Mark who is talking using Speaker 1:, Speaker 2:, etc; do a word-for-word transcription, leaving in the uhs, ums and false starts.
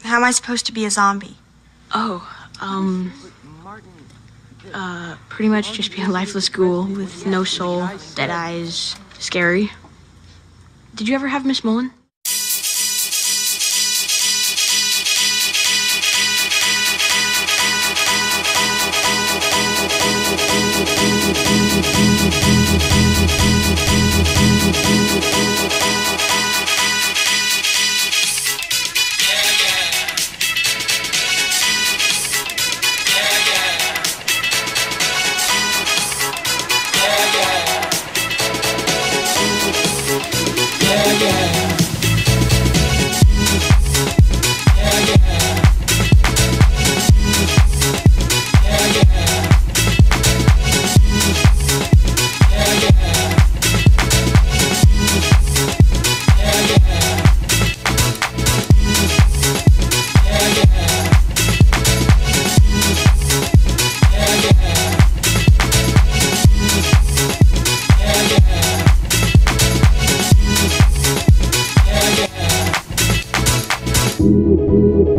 Speaker 1: How am I supposed to be a zombie?
Speaker 2: Oh, um... Uh, pretty much just be a lifeless ghoul with no soul, dead eyes, scary. Did you ever have Miss Mullen?
Speaker 3: Thank you.